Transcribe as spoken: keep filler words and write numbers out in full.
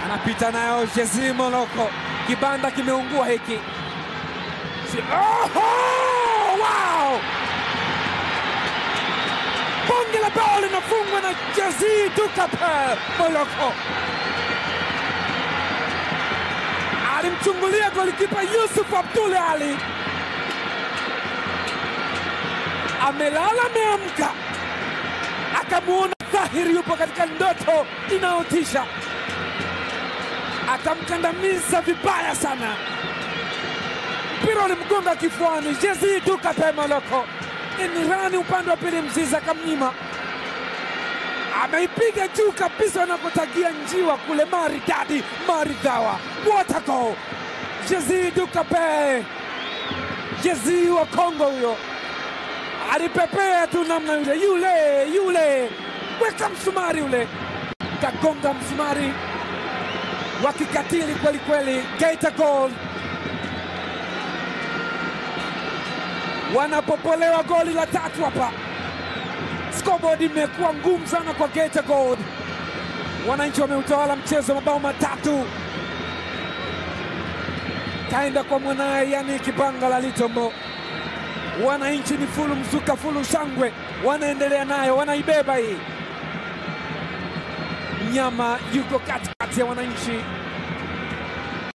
Anapita nayo Jezi Moloko. Kibanda kimeungua hiki. Oh, wow! Bonge la bao linafungwa na Jezi Dukape Moloko. Alimchungulia golikipa Yusuf Abdul Ali. Amelala ameamka. Akamuona dhahiri yupo katika ndoto inayotisha. Akamkandamiza vibaya sana. Mpira ulimgonga kifuani. Jezi Dukape Moloko. Inirani upande wa pili Mziza kamnyima. Ameipiga juu kabisa anakotagia njiwa kule maridadi maridhawa. What a goal! Jezi Dukape. Jezi wa Kongo huyo. Alipepea tu namna yule. Yule, yule. Weka msumari yule. Kagonga msumari. Wakikatili kweli kweli. Geita goal. Wanapopolewa goli la tatu hapa. Scoreboard imekuwa ngumu sana kwa Geita Gold. Wananchi wameutawala mchezo mabao matatu. Kaenda kwa mwanae yani Kibanga la Litombo. Wananchi ni fulu mzuka fulu shangwe. Wanaendelea nayo, wanaibeba hii. Nyama yuko katikati ya wananchi.